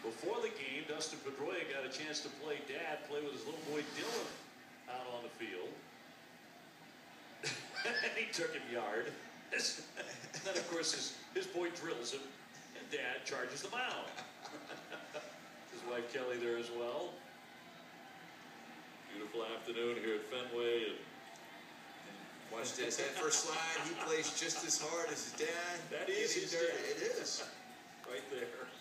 Before the game, Dustin Pedroia got a chance to play with his little boy Dylan out on the field. And he took him yard. Then, of course, his boy drills him, and Dad charges the mound. His wife Kelly there as well. Beautiful afternoon here at Fenway. And watched his head first slide. He plays just as hard as his dad. That is his dad. It is. Right there.